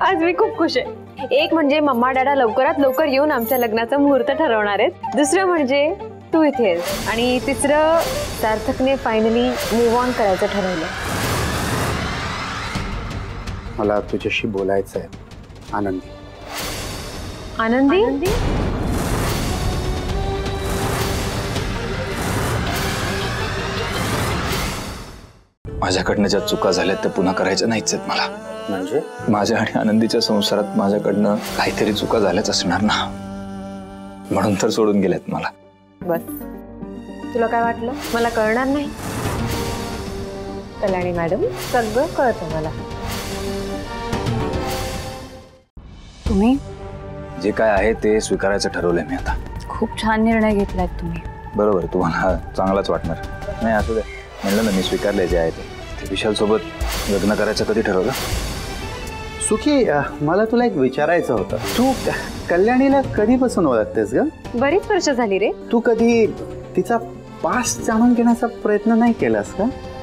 आज मी खूप खुश आहे। एक म्हणजे मम्मा डॅडा लवकरात लवकर येऊन आमच्या लग्नाचा मुहूर्त ठरवणार आहेत, दुसरं म्हणजे तू इथे आहेस, आणि तिसरं सार्थकने फायनली मूव्ह ऑन करायचं ठरवलं। मला तुझ्याशी बोलायचं आहे आनंदी। आनंदी? माझ्याकडनं ज्या चुका झाल्यात त्या पुन्हा करायच्या नाहीच आहेत मला। म्हणजे माझ्या आणि आनंदीच्या संसारात माझ्याकडनं काहीतरी चुका झाल्याच असणार ना, म्हणून तर सोडून गेल्यात मला। बस, तुला काय वाटलं मला कळणार नाही? कल्याणी मॅडम, सगळं कळतं मला। तुम्ही जे काय आहे ते स्वीकारायचं ठरवलंय मी आता। खूप छान निर्णय घेतलात तुम्ही। बरोबर, तुम्हाला चांगलाच वाटणार नाही असू दे, म्हणलं ना मी स्वीकारले जे आहे ते। विशाल सोबत लग्न करायचं कधी ठरवलं? सुखी, मला तुला एक विचारायचं होतं, तू कल्याणीला कधीपासून ओळखतेस ग? बरीच वर्ष झाली रे। तू कधी तिचा पास्ट जाणून घेण्याचा प्रयत्न नाही केलास का?